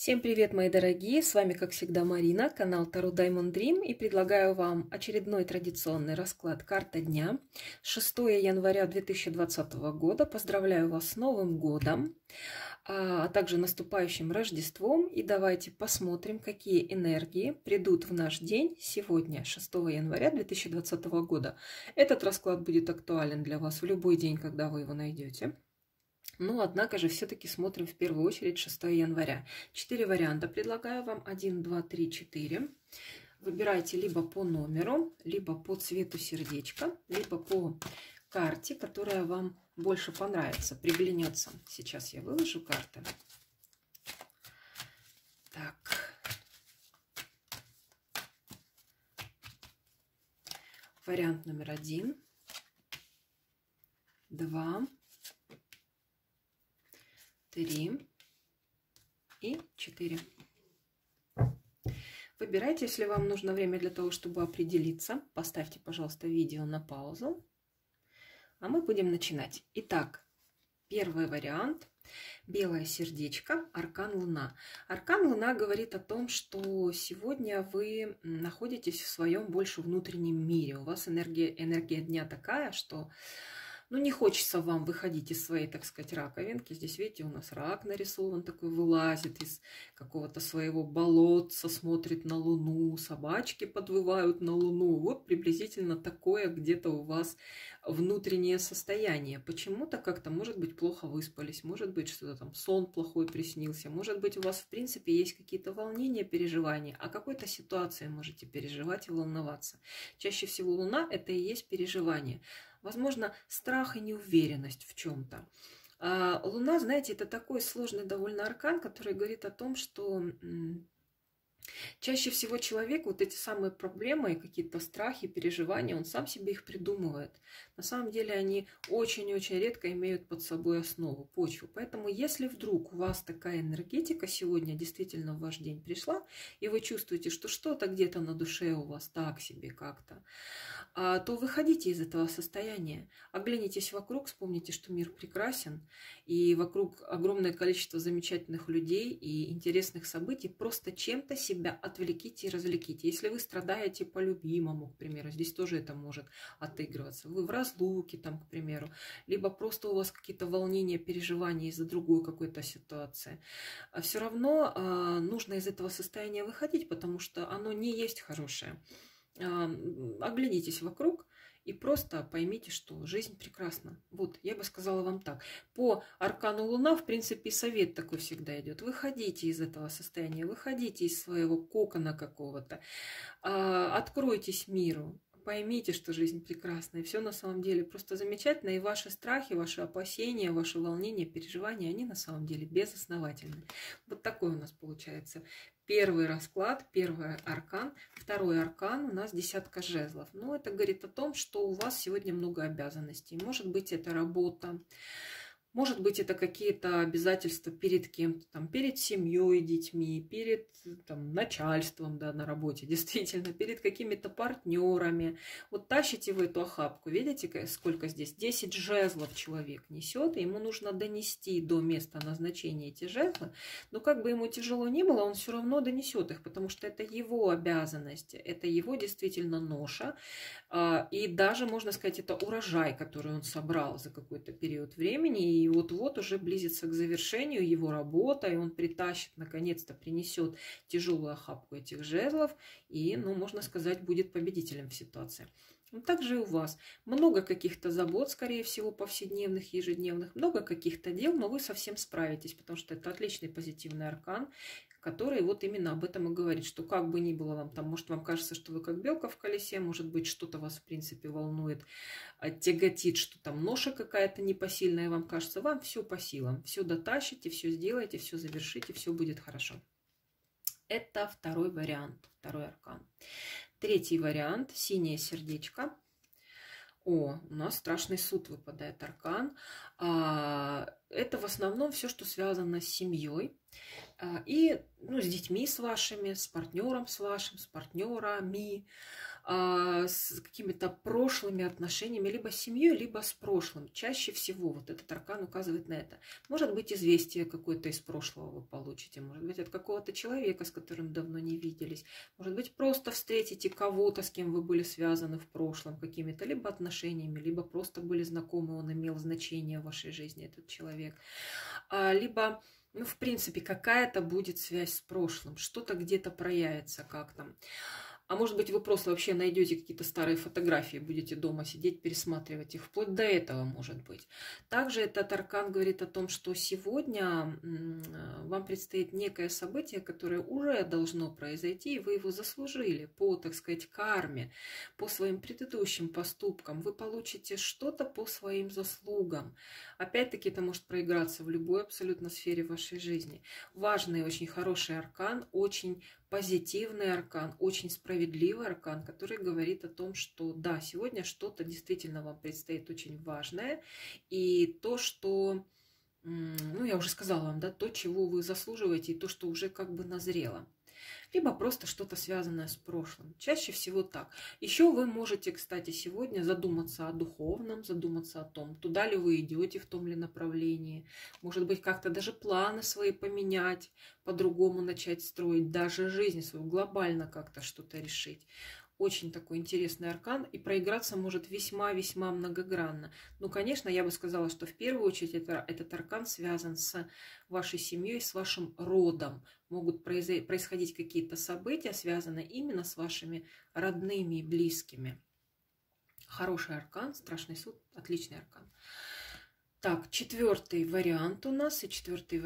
Всем привет, мои дорогие! С вами, как всегда, Марина, канал Таро Diamond Dream, и предлагаю вам очередной традиционный расклад «Карта дня». 6 января 2020 года. Поздравляю вас с Новым годом, а также наступающим Рождеством. И давайте посмотрим, какие энергии придут в наш день сегодня, 6 января 2020 года. Этот расклад будет актуален для вас в любой день, когда вы его найдете. Но, однако же, все-таки смотрим в первую очередь 6 января. 4 варианта предлагаю вам. 1, 2, 3, 4. Выбирайте либо по номеру, либо по цвету сердечка, либо по карте, которая вам больше понравится, приглянется. Сейчас я выложу карты. Так. Вариант номер 1, 2, 3 и 4. Выбирайте, если вам нужно время для того, чтобы определиться. Поставьте, пожалуйста, видео на паузу. А мы будем начинать. Итак, первый вариант. Белое сердечко, аркан Луна. Аркан Луна говорит о том, что сегодня вы находитесь в своем больше внутреннем мире. У вас энергия дня такая, что не хочется вам выходить из своей, так сказать, раковинки. Здесь, видите, у нас рак нарисован, такой вылазит из какого-то своего болотца, смотрит на Луну, собачки подвывают на Луну. Вот приблизительно такое где-то у вас внутреннее состояние. Почему-то как-то, может быть, плохо выспались, может быть, что-то там, сон плохой приснился, может быть, у вас, в принципе, есть какие-то волнения, переживания, о какой-то ситуации можете переживать и волноваться. Чаще всего Луна – это и есть переживание. Возможно, страх и неуверенность в чем-то. Луна, знаете, это такой сложный довольно аркан, который говорит о том, что чаще всего человек вот эти самые проблемы и какие-то страхи, переживания, он сам себе их придумывает. На самом деле они очень-очень редко имеют под собой основу, почву. Поэтому если вдруг у вас такая энергетика сегодня действительно в ваш день пришла, и вы чувствуете, что что-то где-то на душе у вас так себе как-то, то выходите из этого состояния. Оглянитесь вокруг, вспомните, что мир прекрасен, и вокруг огромное количество замечательных людей и интересных событий. Просто чем-то себя отвлеките и развлеките. Если вы страдаете по любимому, к примеру, здесь тоже это может отыгрываться. Вы в разлуке, там, к примеру, либо просто у вас какие-то волнения, переживания из-за другой какой-то ситуации. Все равно нужно из этого состояния выходить, потому что оно не есть хорошее. Оглянитесь вокруг и просто поймите, что жизнь прекрасна. Вот, я бы сказала вам так. По аркану Луна, в принципе, совет такой всегда идет. Выходите из этого состояния, выходите из своего кокона какого-то, откройтесь миру. Поймите, что жизнь прекрасна, и все на самом деле просто замечательно, и ваши страхи, ваши опасения, ваши волнения, переживания, они на самом деле безосновательны. Вот такой у нас получается первый расклад, первый аркан. Второй аркан у нас десятка жезлов. Но это говорит о том, что у вас сегодня много обязанностей. Может быть, это работа. Может быть, это какие-то обязательства перед кем-то, там, перед семьей, детьми, перед там, начальством, да, на работе, действительно, перед какими-то партнерами. Вот тащите вы эту охапку, видите, сколько здесь? 10 жезлов человек несет, и ему нужно донести до места назначения эти жезлы. Но как бы ему тяжело ни было, он все равно донесет их, потому что это его обязанности, это его действительно ноша. И даже, можно сказать, это урожай, который он собрал за какой-то период времени, и вот-вот уже близится к завершению его работа, и он притащит, наконец-то принесет тяжелую охапку этих жезлов, и, можно сказать, будет победителем в ситуации. Также и у вас много каких-то забот, скорее всего, повседневных, ежедневных, много каких-то дел, но вы совсем справитесь, потому что это отличный позитивный аркан, который вот именно об этом и говорит, что как бы ни было вам там, может, вам кажется, что вы как белка в колесе, может быть, что-то вас, в принципе, волнует, тяготит, что там ноша какая-то непосильная вам кажется, вам все по силам, все дотащите, все сделаете, все завершите, все будет хорошо. Это второй вариант, второй аркан. Третий вариант, синее сердечко. У нас страшный суд выпадает аркан. Это в основном все, что связано с семьей. И ну, с детьми с вашими, с партнером с вашим, с партнерами, с какими-то прошлыми отношениями, либо с семьей, либо с прошлым. Чаще всего вот этот аркан указывает на это. Может быть, известие какое-то из прошлого вы получите, может быть, от какого-то человека, с которым давно не виделись, может быть, просто встретите кого-то, с кем вы были связаны в прошлом какими-то либо отношениями, либо просто были знакомы, он имел значение в вашей жизни, этот человек. Либо, ну, в принципе, какая-то будет связь с прошлым, что-то где-то проявится как-то. А может быть, вы просто вообще найдете какие-то старые фотографии, будете дома сидеть, пересматривать их. Вплоть до этого, может быть. Также этот аркан говорит о том, что сегодня вам предстоит некое событие, которое уже должно произойти, и вы его заслужили по, так сказать, карме, по своим предыдущим поступкам. Вы получите что-то по своим заслугам. Опять-таки, это может проиграться в любой абсолютно сфере вашей жизни. Важный, очень хороший аркан, очень позитивный аркан, очень справедливый аркан, который говорит о том, что да, сегодня что-то действительно вам предстоит очень важное, и то, что, ну, я уже сказала вам, да, то, чего вы заслуживаете, и то, что уже как бы назрело. Либо просто что-то связанное с прошлым. Чаще всего так. Еще вы можете, кстати, сегодня задуматься о духовном, задуматься о том, туда ли вы идете в том ли направлении. Может быть, как-то даже планы свои поменять, по-другому начать строить, даже жизнь свою, глобально как-то что-то решить. Очень такой интересный аркан, и проиграться может весьма-весьма многогранно. Ну, конечно, я бы сказала, что в первую очередь этот аркан связан с вашей семьей, с вашим родом. Могут происходить какие-то события, связанные именно с вашими родными и близкими. Хороший аркан, страшный суд, отличный аркан. Так, четвертый вариант у нас, и четвертый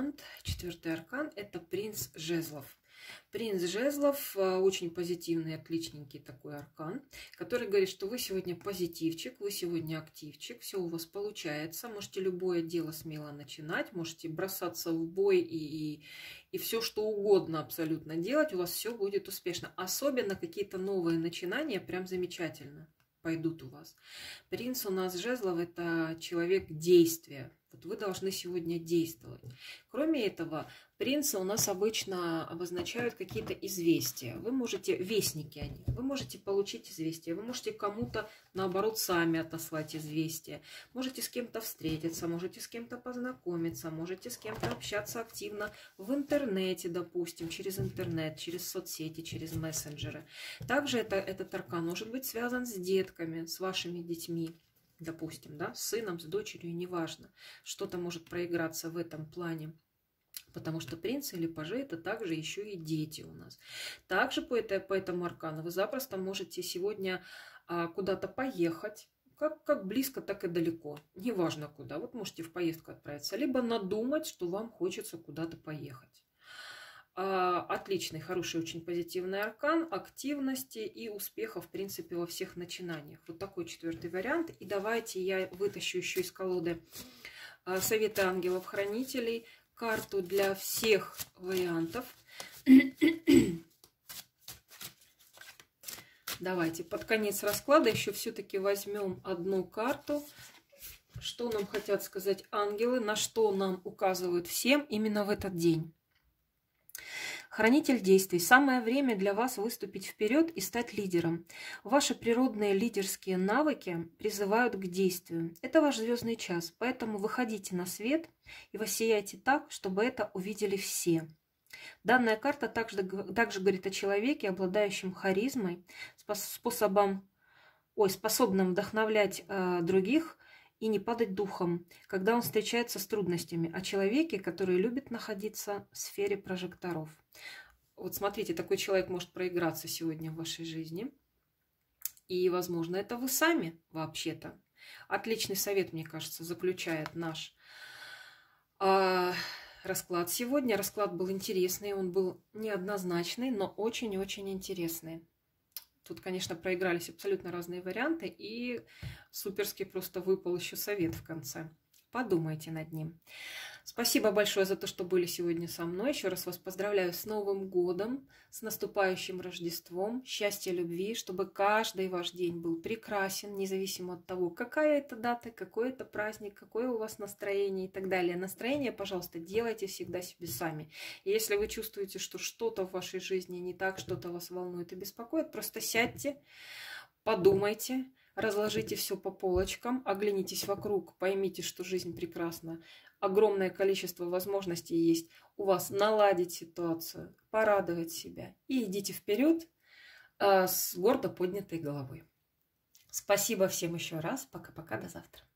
аркан – это принц жезлов. Принц жезлов очень позитивный, отличненький такой аркан, который говорит, что вы сегодня позитивчик, вы сегодня активчик, все у вас получается, можете любое дело смело начинать, можете бросаться в бой и все что угодно абсолютно делать, у вас все будет успешно. Особенно какие-то новые начинания, прям замечательно пойдут у вас. Принц у нас жезлов – это человек действия. Вот вы должны сегодня действовать. Кроме этого, принцы у нас обычно обозначают какие-то известия. Вы можете, вестники они, вы можете получить известия, вы можете кому-то, наоборот, сами отослать известия. Можете с кем-то встретиться, можете с кем-то познакомиться, можете с кем-то общаться активно в интернете, допустим, через интернет, через соцсети, через мессенджеры. Также этот аркан может быть связан с детками, с вашими детьми. Допустим, да, с сыном, с дочерью, неважно. Что-то может проиграться в этом плане. Потому что принцы или пажи – это также еще и дети у нас. Также по этому аркану вы запросто можете сегодня куда-то поехать. Как близко, так и далеко. Неважно куда. Вот можете в поездку отправиться. Либо надумать, что вам хочется куда-то поехать. Отличный, хороший, очень позитивный аркан активности и успеха, в принципе, во всех начинаниях. Вот такой четвертый вариант. И давайте я вытащу еще из колоды советы ангелов-хранителей, карту для всех вариантов. Давайте под конец расклада еще все-таки возьмем одну карту. Что нам хотят сказать ангелы, на что нам указывают всем именно в этот день. Хранитель действий. Самое время для вас выступить вперед и стать лидером. Ваши природные лидерские навыки призывают к действию. Это ваш звездный час, поэтому выходите на свет и воссияйте так, чтобы это увидели все. Данная карта также говорит о человеке, обладающем харизмой, способным вдохновлять других и не падать духом, когда он встречается с трудностями, о человеке, который любит находиться в сфере прожекторов. Вот смотрите, такой человек может проиграться сегодня в вашей жизни. И, возможно, это вы сами вообще-то. Отличный совет, мне кажется, заключает наш расклад сегодня. Расклад был интересный, он был неоднозначный, но очень-очень интересный. Тут, конечно, проигрались абсолютно разные варианты, и суперски просто выпал еще совет в конце. Подумайте над ним. Спасибо большое за то, что были сегодня со мной. Еще раз вас поздравляю с Новым годом, с наступающим Рождеством, счастья, любви, чтобы каждый ваш день был прекрасен, независимо от того, какая это дата, какой это праздник, какое у вас настроение и так далее. Настроение, пожалуйста, делайте всегда себе сами. И если вы чувствуете, что что-то в вашей жизни не так, что-то вас волнует и беспокоит, просто сядьте, подумайте, разложите все по полочкам, оглянитесь вокруг, поймите, что жизнь прекрасна. Огромное количество возможностей есть у вас наладить ситуацию, порадовать себя. И идите вперед с гордо поднятой головой. Спасибо всем еще раз. Пока-пока, до завтра.